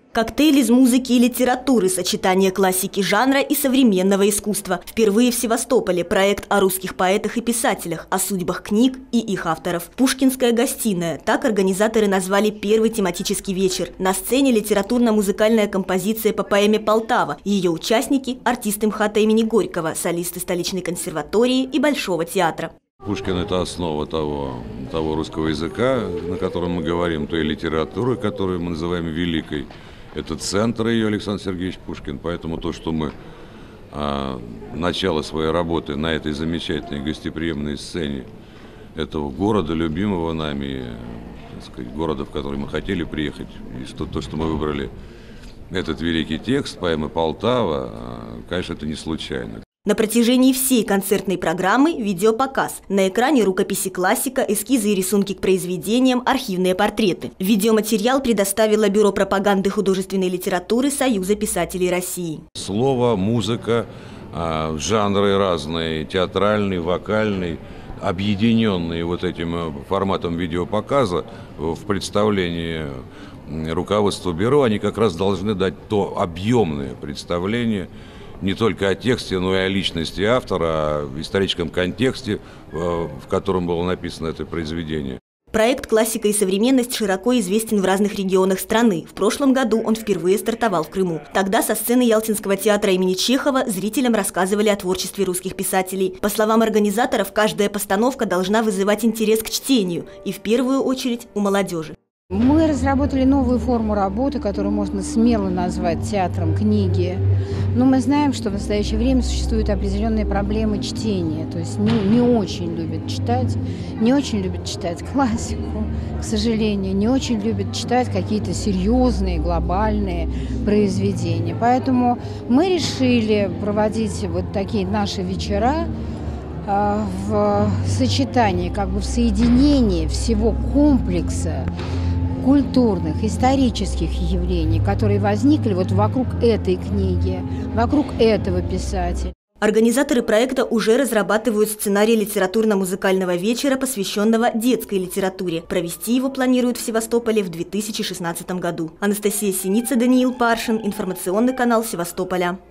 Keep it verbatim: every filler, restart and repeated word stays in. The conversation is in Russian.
Коктейль из музыки и литературы, сочетание классики жанра и современного искусства. Впервые в Севастополе проект о русских поэтах и писателях, о судьбах книг и их авторов. «Пушкинская гостиная» – так организаторы назвали первый тематический вечер. На сцене литературно-музыкальная композиция по поэме «Полтава». Ее участники – артисты МХАТа имени Горького, солисты столичной консерватории и Большого театра. Пушкин – это основа того, того русского языка, на котором мы говорим, той литературы, которую мы называем великой. Это центр ее Александр Сергеевич Пушкин, поэтому то, что мы а, начало своей работы на этой замечательной гостеприимной сцене этого города, любимого нами, так сказать, города, в который мы хотели приехать, и что, то, что мы выбрали этот великий текст поэмы «Полтава», конечно, это не случайно. На протяжении всей концертной программы видеопоказ. На экране рукописи классика, эскизы и рисунки к произведениям, архивные портреты. Видеоматериал предоставило Бюро пропаганды художественной литературы Союза писателей России. Слово, музыка, жанры разные, театральный, вокальный, объединенные вот этим форматом видеопоказа в представлении руководства бюро, они как раз должны дать то объемное представление не только о тексте, но и о личности автора, о историческом контексте, в котором было написано это произведение. Проект «Классика и современность» широко известен в разных регионах страны. В прошлом году он впервые стартовал в Крыму. Тогда со сцены Ялтинского театра имени Чехова зрителям рассказывали о творчестве русских писателей. По словам организаторов, каждая постановка должна вызывать интерес к чтению, и в первую очередь у молодежи. Мы разработали новую форму работы, которую можно смело назвать театром книги. Но мы знаем, что в настоящее время существуют определенные проблемы чтения. То есть не, не очень любят читать, не очень любят читать классику, к сожалению, не очень любят читать какие-то серьезные, глобальные произведения. Поэтому мы решили проводить вот такие наши вечера э, в сочетании, как бы в соединении всего комплекса культурных, исторических явлений, которые возникли вот вокруг этой книги, вокруг этого писателя. Организаторы проекта уже разрабатывают сценарий литературно-музыкального вечера, посвященного детской литературе. Провести его планируют в Севастополе в две тысячи шестнадцатом году. Анастасия Синица, Даниил Паршин, информационный канал Севастополя.